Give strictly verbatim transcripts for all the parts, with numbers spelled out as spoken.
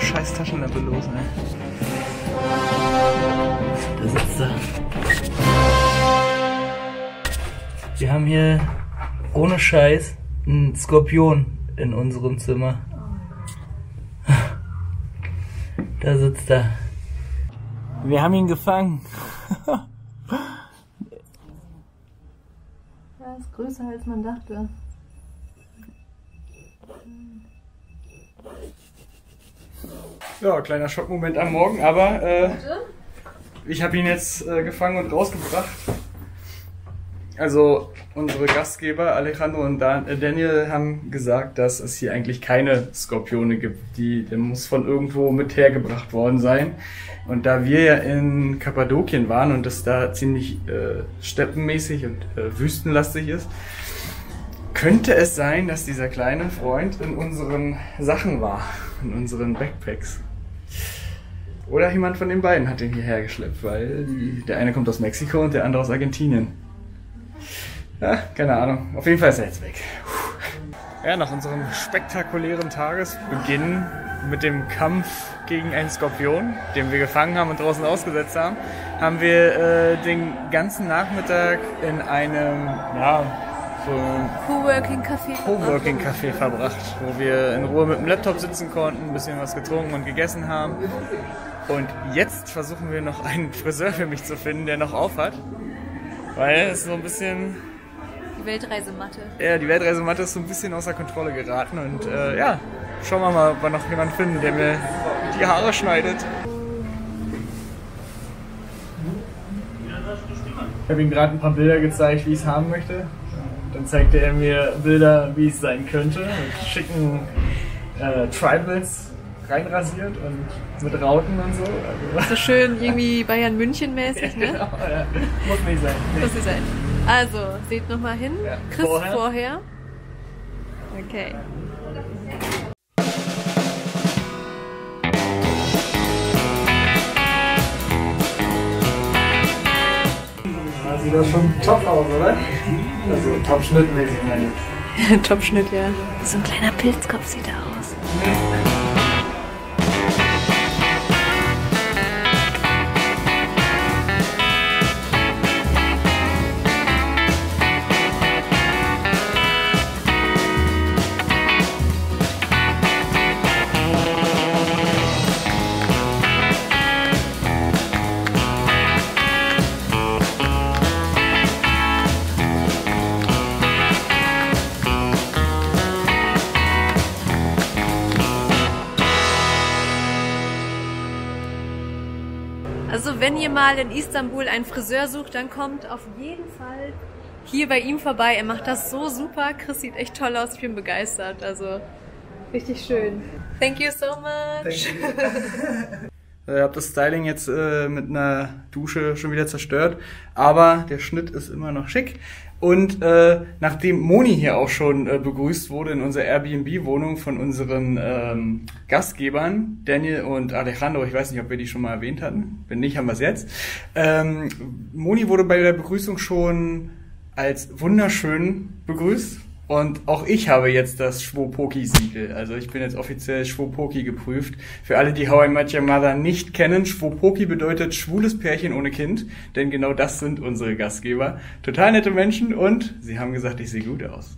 scheiß Taschenlampe los, ey. Da sitzt er. Wir haben hier ohne Scheiß einen Skorpion in unserem Zimmer. Da sitzt er. Wir haben ihn gefangen. Ja, ist größer als man dachte. Ja, kleiner Schockmoment am Morgen, aber äh, ich habe ihn jetzt äh, gefangen und rausgebracht. Also unsere Gastgeber Alejandro und Dan äh, Daniel haben gesagt, dass es hier eigentlich keine Skorpione gibt. Die, der muss von irgendwo mit hergebracht worden sein. Und da wir ja in Kappadokien waren und es da ziemlich äh, steppenmäßig und äh, wüstenlastig ist, könnte es sein, dass dieser kleine Freund in unseren Sachen war, in unseren Backpacks. Oder jemand von den beiden hat den hierher geschleppt, weil die, der eine kommt aus Mexiko und der andere aus Argentinien. Ja, keine Ahnung. Auf jeden Fall ist er jetzt weg. Puh. Ja, nach unserem spektakulären Tagesbeginn mit dem Kampf gegen einen Skorpion, den wir gefangen haben und draußen ausgesetzt haben, haben wir äh, den ganzen Nachmittag in einem, ja, so Coworking Café Coworking Café verbracht, wo wir in Ruhe mit dem Laptop sitzen konnten, ein bisschen was getrunken und gegessen haben. Und jetzt versuchen wir noch einen Friseur für mich zu finden, der noch auf hat. Weil es so ein bisschen... Die Weltreisematte. Ja, die Weltreisematte ist so ein bisschen außer Kontrolle geraten. Und äh, ja, schauen wir mal, ob wir noch jemanden finden, der mir die Haare schneidet. Ich habe ihm gerade ein paar Bilder gezeigt, wie ich es haben möchte. Dann zeigte er mir Bilder, wie es sein könnte. Mit schicken äh, Tribals reinrasiert und mit Rauten und so. Also so schön irgendwie Bayern München mäßig, ne? Genau, ja. Muss nicht sein. Nee. Muss nicht sein. Also, seht nochmal hin. Ja. Chris Vorher. vorher. Okay. Da sieht das schon top aus, oder? Also top schnittmäßig, meine ich. Top-Schnitt, ja. So ein kleiner Pilzkopf sieht er aus. Also wenn ihr mal in Istanbul einen Friseur sucht, dann kommt auf jeden Fall hier bei ihm vorbei. Er macht das so super. Chris sieht echt toll aus. Ich bin begeistert. Also richtig schön. Thank you so much. Ich habe das Styling jetzt äh, mit einer Dusche schon wieder zerstört, aber der Schnitt ist immer noch schick. Und äh, nachdem Moni hier auch schon äh, begrüßt wurde in unserer Airbnb-Wohnung von unseren ähm, Gastgebern, Daniel und Alejandro, ich weiß nicht, ob wir die schon mal erwähnt hatten, wenn nicht, haben wir es jetzt. Ähm, Moni wurde bei der Begrüßung schon als wunderschön begrüßt. Und auch ich habe jetzt das Schwopoki-Siegel. Also ich bin jetzt offiziell Schwopoki geprüft. Für alle, die How I Met Your Mother nicht kennen, Schwopoki bedeutet schwules Pärchen ohne Kind. Denn genau das sind unsere Gastgeber. Total nette Menschen und sie haben gesagt, ich sehe gut aus.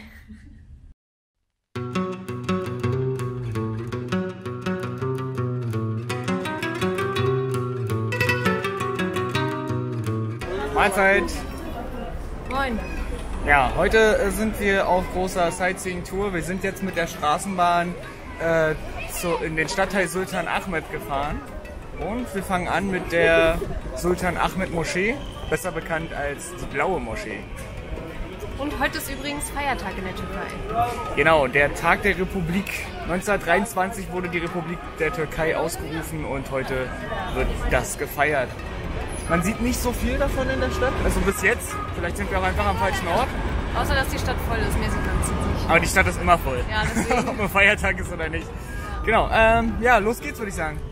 Mahlzeit! Moin. Ja, heute äh, sind wir auf großer Sightseeing-Tour. Wir sind jetzt mit der Straßenbahn äh, zu, in den Stadtteil Sultan Ahmed gefahren. Und wir fangen an mit der Sultan Ahmed Moschee, besser bekannt als die Blaue Moschee. Und heute ist übrigens Feiertag in der Türkei. Genau, der Tag der Republik. neunzehnhundertdreiundzwanzig wurde die Republik der Türkei ausgerufen und heute wird das gefeiert. Man sieht nicht so viel davon in der Stadt, also bis jetzt. Vielleicht sind wir auch einfach am falschen Ort. Außer, dass die Stadt voll ist, mehr sieht man es nicht. Aber die Stadt ist immer voll. Ja, deswegen. Ob ein Feiertag ist oder nicht. Ja. Genau, ähm, ja, los geht's, würde ich sagen.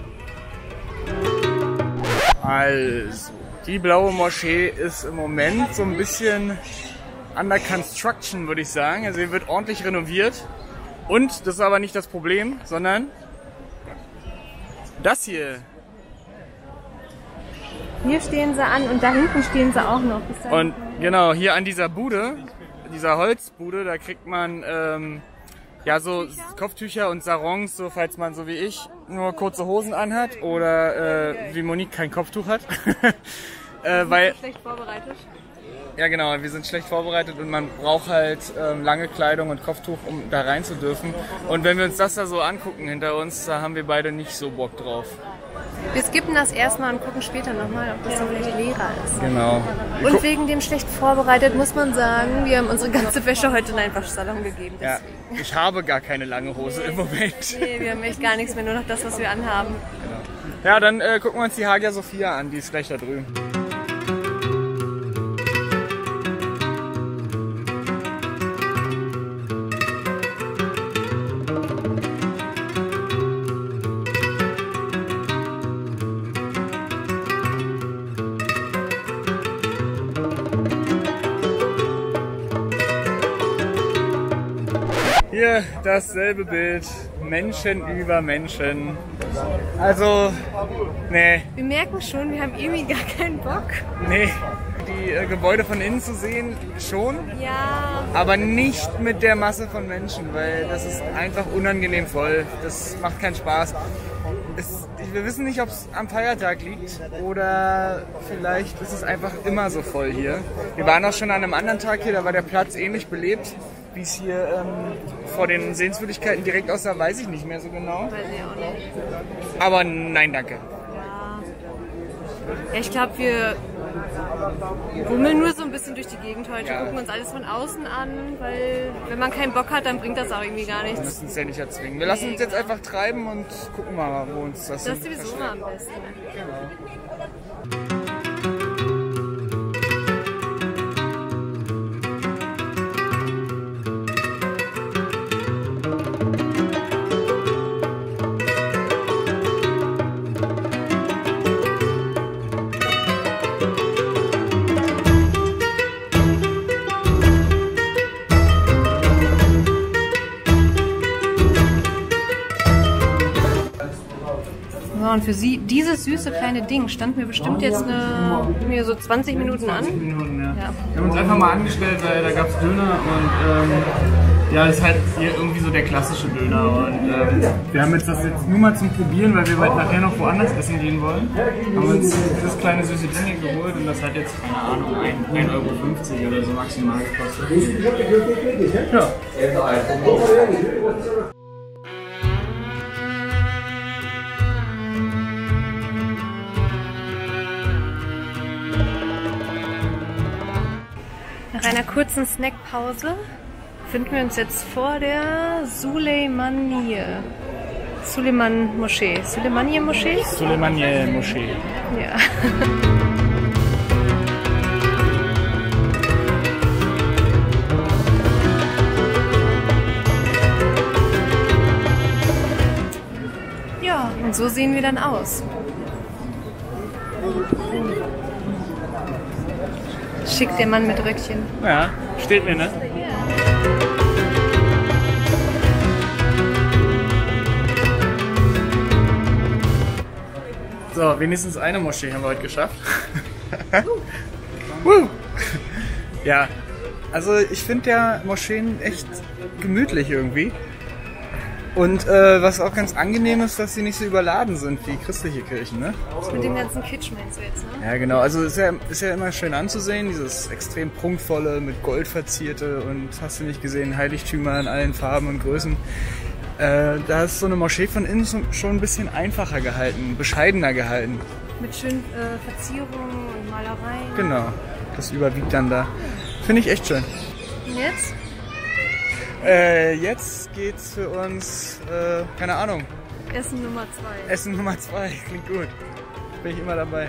Also, die Blaue Moschee ist im Moment so ein bisschen under construction, würde ich sagen. Also, sie wird ordentlich renoviert. Und, das ist aber nicht das Problem, sondern Das hier. Hier stehen sie an und da hinten stehen sie auch noch. Und genau, hier an dieser Bude, dieser Holzbude, da kriegt man ähm, ja so Kopftücher und Sarongs, so falls man so wie ich nur kurze Hosen anhat oder äh, wie Monique kein Kopftuch hat. äh, weil schlecht vorbereitet. Ja genau, wir sind schlecht vorbereitet und man braucht halt ähm, lange Kleidung und Kopftuch, um da rein zu dürfen. Und wenn wir uns das da so angucken hinter uns, da haben wir beide nicht so Bock drauf. Wir skippen das erstmal und gucken später nochmal, ob das so vielleicht leerer ist. Genau. Und wegen dem schlecht vorbereitet muss man sagen, wir haben unsere ganze Wäsche heute in einen Waschsalon gegeben. Ja, ich habe gar keine lange Hose im Moment. Nee, wir haben echt gar nichts mehr, nur noch das, was wir anhaben. Genau. Ja, dann äh, gucken wir uns die Hagia Sophia an, die ist gleich da drüben. Hier dasselbe Bild, Menschen über Menschen. Also, nee. Wir merken schon, wir haben irgendwie gar keinen Bock. Nee, die äh, Gebäude von innen zu sehen schon, ja, aber nicht mit der Masse von Menschen, weil das ist einfach unangenehm voll. Das macht keinen Spaß. Es, wir wissen nicht, ob es am Feiertag liegt oder vielleicht ist es einfach immer so voll hier. Wir waren auch schon an einem anderen Tag hier, da war der Platz ähnlich belebt, wie es hier ähm, vor den Sehenswürdigkeiten direkt aussah, weiß ich nicht mehr so genau. Weiß ich auch nicht. Aber nein, danke. Ja, ja ich glaube, wir bummeln nur so ein bisschen durch die Gegend heute, ja. Gucken uns alles von außen an, weil wenn man keinen Bock hat, dann bringt das auch irgendwie gar nichts. Wir müssen es ja nicht erzwingen. Wir lassen uns jetzt einfach treiben und gucken mal, wo uns das Das ist sowieso immer am besten. Genau. Und für sie, dieses süße kleine Ding, stand mir bestimmt jetzt eine, mir so zwanzig Minuten an. zwanzig Minuten, ja. Ja. Wir haben uns einfach mal angestellt, weil da gab es Döner und ähm, ja, das ist halt hier irgendwie so der klassische Döner. Und ähm, wir haben jetzt das jetzt nur mal zum Probieren, weil wir bald nachher noch woanders essen gehen wollen. Haben uns das kleine süße Ding hier geholt und das hat jetzt, keine Ahnung, ein Euro fünfzig oder so maximal gekostet. Ja. Nach einer kurzen Snackpause finden wir uns jetzt vor der Suleymaniye. Suleiman Moschee. Suleymaniye Moschee? Suleymaniye Moschee. Ja. Ja, und so sehen wir dann aus. Schick der Mann mit Röckchen. Ja, steht mir, ne? So, wenigstens eine Moschee haben wir heute geschafft. uh. Ja, also ich finde ja Moscheen echt gemütlich irgendwie. Und äh, was auch ganz angenehm ist, dass sie nicht so überladen sind wie christliche Kirchen, ne? Mit dem ganzen Kitsch meinst du jetzt, ne? Ja, genau. Also ist ja, ist ja immer schön anzusehen, dieses extrem prunkvolle, mit Gold verzierte und hast du nicht gesehen, Heiligtümer in allen Farben und Größen. Äh, da ist so eine Moschee von innen schon ein bisschen einfacher gehalten, bescheidener gehalten. Mit schönen äh, Verzierungen und Malereien. Genau, das überwiegt dann da. Finde ich echt schön. Und jetzt? Äh, jetzt geht's für uns, äh, keine Ahnung. Essen Nummer zwei. Essen Nummer zwei, klingt gut. Bin ich immer dabei.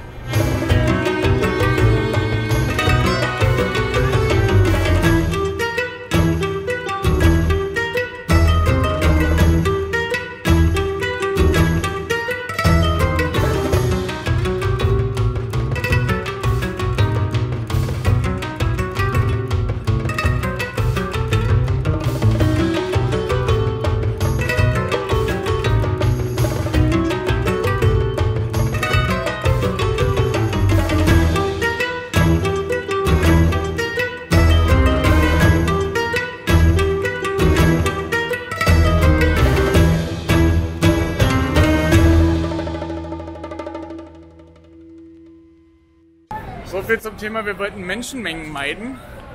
So viel zum Thema, wir wollten Menschenmengen meiden.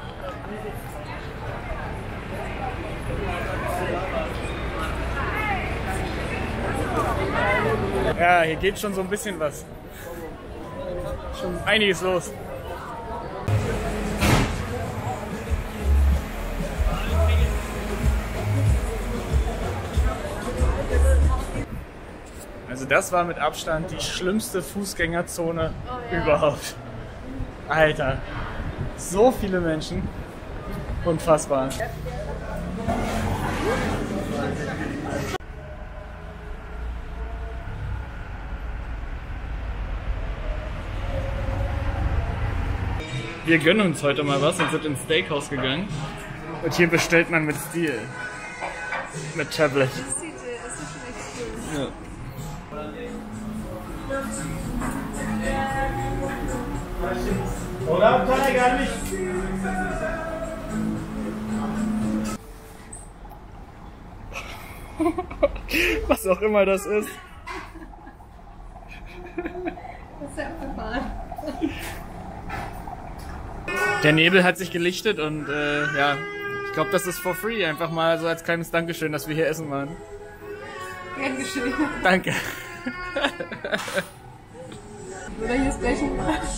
Ja, hier geht schon so ein bisschen was. Schon einiges los. Also das war mit Abstand die schlimmste Fußgängerzone oh, ja. überhaupt. Alter, so viele Menschen. Unfassbar. Wir gönnen uns heute mal was und sind ins Steakhouse gegangen. Und hier bestellt man mit Stil. Mit Tablet. Das sieht, das sieht schon echt cool. Ja. Oder gar nicht. Was auch immer das ist. Das ist ja abgefahren. Der Nebel hat sich gelichtet und äh, ja, ich glaube, das ist for free. Einfach mal so als kleines Dankeschön, dass wir hier essen waren. Dankeschön. Danke. Oder hier ist gleich ein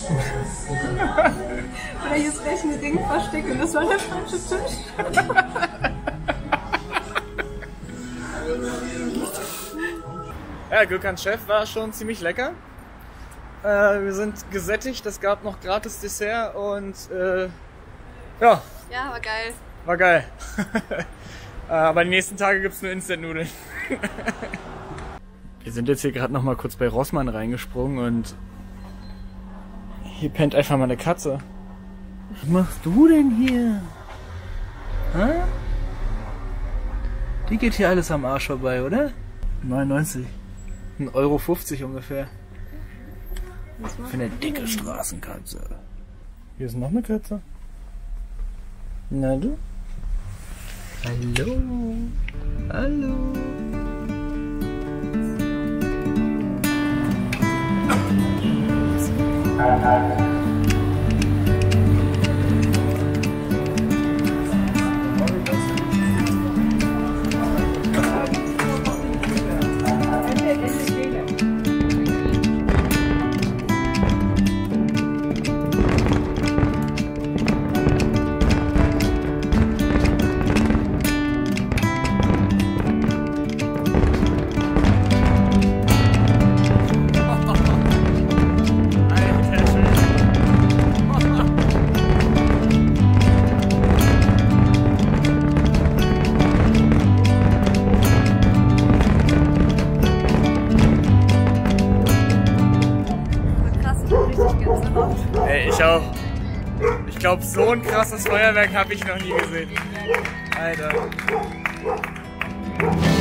Oder hier ist gleich ein Ding versteckt und das war der falsche Tisch. Ja, Gökhan's Chef war schon ziemlich lecker. Äh, wir sind gesättigt, es gab noch gratis Dessert und äh, ja. Ja, war geil. War geil. Aber die nächsten Tage gibt's nur Instant-Nudeln. Wir sind jetzt hier gerade noch mal kurz bei Rossmann reingesprungen und hier pennt einfach mal eine Katze. Was machst du denn hier? Hä? Die geht hier alles am Arsch vorbei, oder? neunundneunzig. ein Euro fünfzig ungefähr. Für eine dicke Straßenkatze. Hier ist noch eine Katze. Na du? Hallo. Hallo. Ey, ich auch. Ich glaube, so ein krasses Feuerwerk habe ich noch nie gesehen. Alter.